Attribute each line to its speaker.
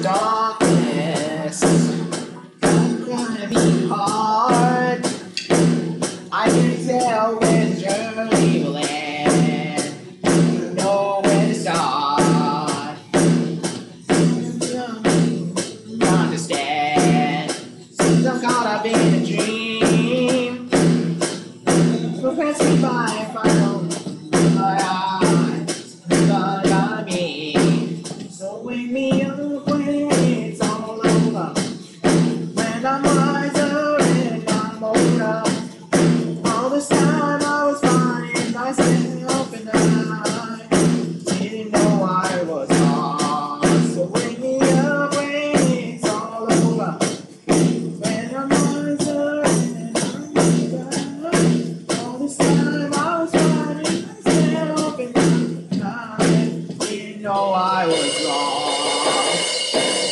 Speaker 1: darkness, I'm gonna be hard. I can tell when the journey will end. You know where to start. Understand, since I'm caught up in a dream. So pass me by if I don't my eyes, but I mean. So wake me up when it's all over. When I'm wiser and I'm older. All this time I was finding myself and I didn't know I was lost. So wake me up when it's all over. When I'm wiser and I'm older. All this time I was finding myself and I didn't know I was lost.